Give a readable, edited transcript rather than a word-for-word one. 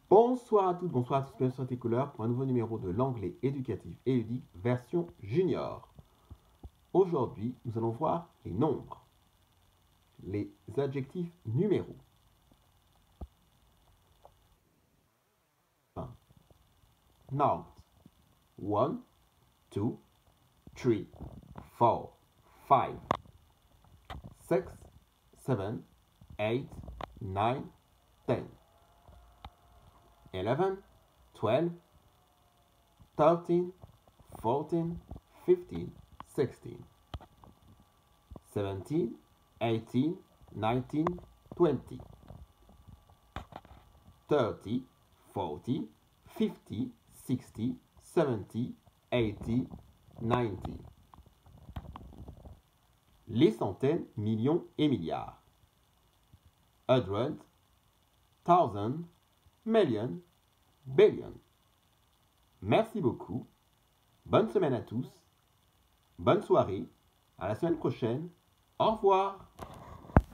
Bonsoir à toutes, bonsoir à tous, bienvenue sur Técouleur pour un nouveau numéro de l'anglais éducatif et ludique version junior. Aujourd'hui, nous allons voir les nombres, les adjectifs numéros. Nouns 1, 2, 3, 4, 5, 6, 7, 8, 9, 10, 11, 12, 13, 14, 15, 16, 17, 18, 19, 20, 30, 40, 50, 60, 70, 80, 90. Les centaines, millions et milliards. Hundred, thousand, million, billion. Merci beaucoup. Bonne semaine à tous. Bonne soirée. À la semaine prochaine. Au revoir.